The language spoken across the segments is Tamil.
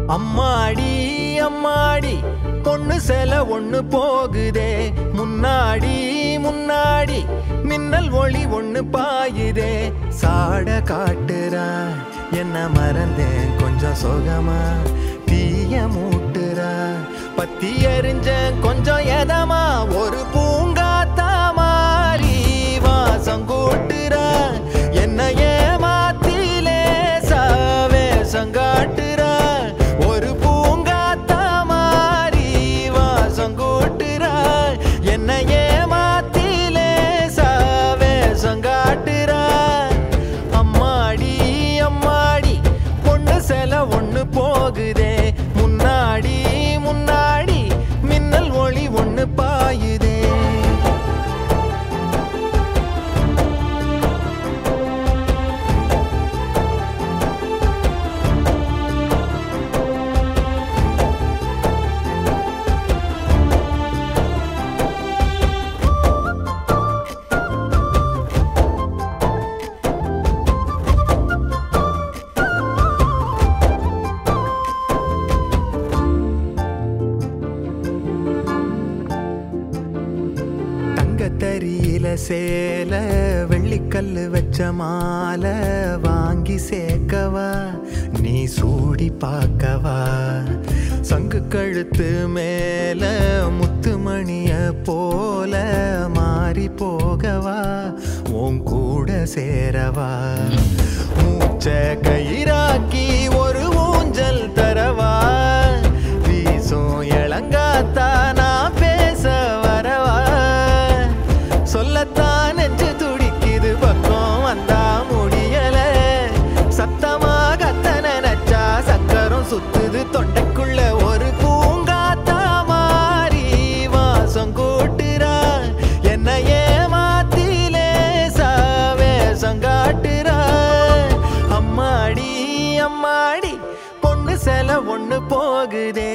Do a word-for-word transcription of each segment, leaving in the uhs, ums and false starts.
அம்மாடி அம்மாடி பொண்ணு செல ஒண்ணு போகுதே முன்னாடி முன்னாடி மின்னல் ஒளி ஒண்ணு பாயுதே சாட காட்டுறா என்ன மறந்தேன் கொஞ்சம் சோகமா தீய மூட்டுறா பத்தி எரிஞ்ச கொஞ்சம் எதமா ஒரு பூங்காத்தா மாறி வாசம் கூட்டுறா என்ன ஏமாத்திலே சாவே சங்காட்டுறா ஒரு பூங்காத்தா மாறி வாசம் கூட்டுறா என்ன ஏமாத்திலே சாவே சங்காட்டுறா அம்மாடி அம்மாடி பொண்ணு செல ஒண்ணு போகுதே முன்னாடி முன்னாடி மின்னல் ஒளி ஒண்ணு பாயுதே தரியில சேல வெள்ளிக்கல்லு வச்ச மாலை வாங்கி சேர்க்கவா நீ சூடி பார்க்கவா சங்கு கழுத்து மேல முத்துமணிய போல மாறி போகவா உன் கூட சேரவா மூச்ச கயிறாக்கி ஒரு ஊஞ்சல் தரவா வீசும் இளங்காத்தா நான் பேச வரவா சொல்லத்தான் நெஞ்சு துடிக்குது பக்கம் வந்தா முடியல சத்தமாக கத்த நினைச்சா சக்கரம் சுத்துது தொண்டைக்குள்ள ஒரு பூங்காத்தா மாறி வாசம் கூட்டுறா என்ன ஏமாத்திலே சாவே சங்காட்டுறா அம்மாடி அம்மாடி பொண்ணு செல ஒண்ணு போகுதே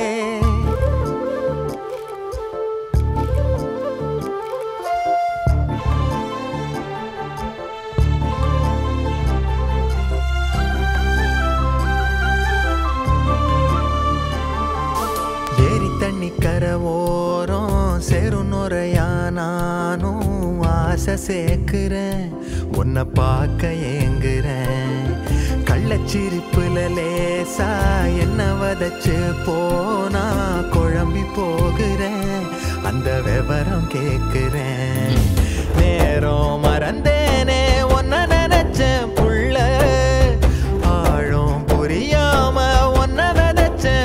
தண்ணிக்கர ஓரம் சேரும் நுரையா நானும் ஆசை சேர்க்கிறேன் உன்னை பார்க்க ஏங்குறேன் கள்ளச்சிரிப்புல லேசா என்ன வதச்சு போனா குழம்பி போகிறேன் அந்த விவரம் கேட்கிறேன் நேரம் மறந்தேனே உன்னை நினைச்சேன் புள்ள ஆழம் புரியாம உன்னை விதைச்சேன்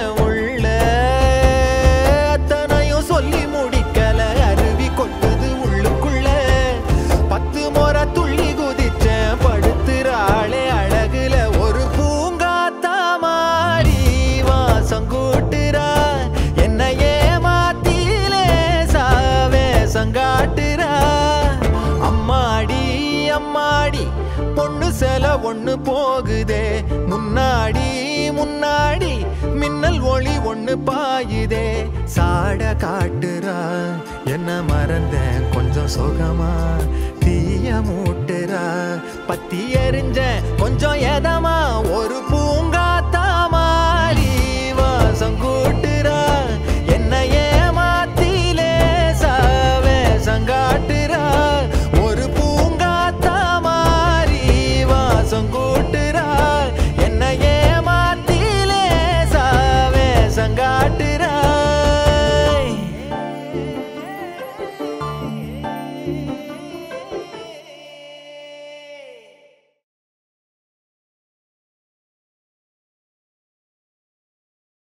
சொல்லி முடிக்கல அருவி கொட்டுது உள்ளுக்குள்ள பத்து முறை துள்ளி குதிச்சேன் படுத்துறாளே அழகுல ஒரு பூங்காத்தா மாறி வாசம் கூட்டுறா என்ன ஏமாத்திலே சாவே சங்காட்டுறா அம்மாடி அம்மாடி பொண்ணு செல ஒண்ணு போகுதே முன்னாடி முன்னாடி மின்னல் ஒளி ஒண்ணு பாயுதே சாட காட்டுறா என்ன மறந்தேன் கொஞ்சம் சோகமா தீய மூட்டுறா பத்தி எரிஞ்ச கொஞ்சம் எதா